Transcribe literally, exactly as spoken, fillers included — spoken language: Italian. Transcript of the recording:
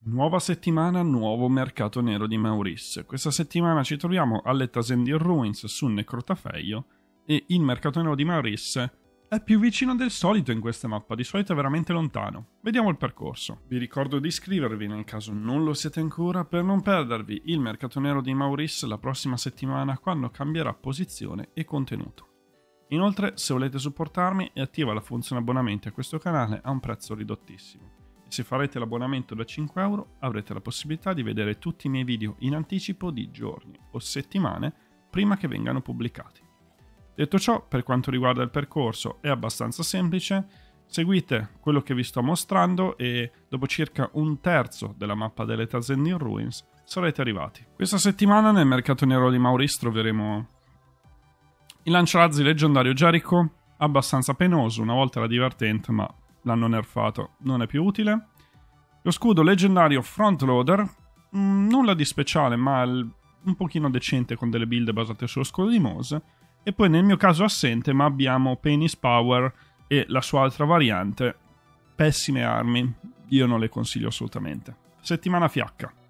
Nuova settimana, nuovo mercato nero di Maurice. Questa settimana ci troviamo alle Tasendir Ruins su Necrotafeio e il mercato nero di Maurice è più vicino del solito in questa mappa, di solito è veramente lontano. Vediamo il percorso. Vi ricordo di iscrivervi nel caso non lo siete ancora per non perdervi il mercato nero di Maurice la prossima settimana quando cambierà posizione e contenuto. Inoltre, se volete supportarmi, è attiva la funzione abbonamenti a questo canale a un prezzo ridottissimo. E se farete l'abbonamento da cinque euro avrete la possibilità di vedere tutti i miei video in anticipo di giorni o settimane prima che vengano pubblicati. Detto ciò, per quanto riguarda il percorso è abbastanza semplice, seguite quello che vi sto mostrando e dopo circa un terzo della mappa delle Tasendir Ruins sarete arrivati. Questa settimana nel mercato nero di Maurice troveremo il lanciarazzi leggendario Jericho, abbastanza penoso, una volta era divertente ma l'hanno nerfato, non è più utile. Lo scudo leggendario Frontloader, mh, nulla di speciale ma il, un pochino decente con delle build basate sullo scudo di Mose. E poi nel mio caso assente, ma abbiamo Penny's Power e la sua altra variante. Pessime armi, io non le consiglio assolutamente. Settimana fiacca.